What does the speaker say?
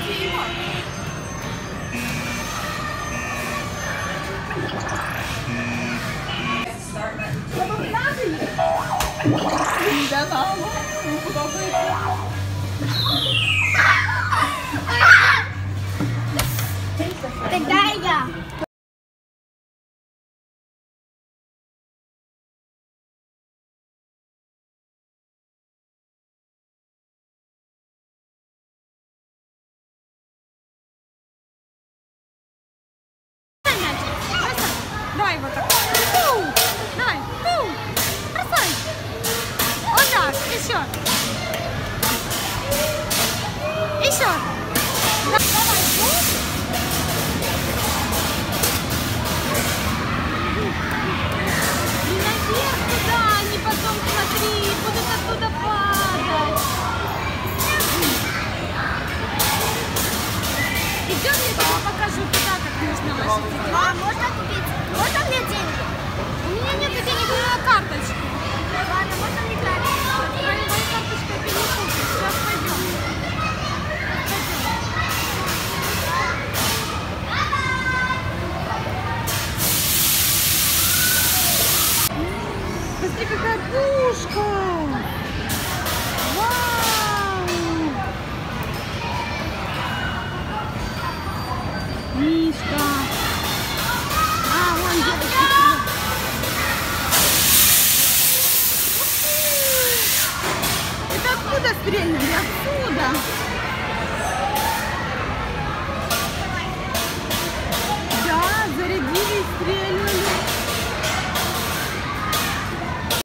Тогда я. Давай вот так. Давай. Бросай. Вот так. Еще. Еще. Давай. И наверх туда, они потом, смотри, будут оттуда падать. Идем, я тебе покажу туда, как нужно лошадь. А можно купить? Можно мне деньги? У меня нет денег на карточку. Ладно, можно мне карточку? Твоей карточкой ты не купишь. Сейчас пойдем. Смотри, какая пушка! Вау! Мишка! Вон девочка! Это откуда стрельнули? Отсюда!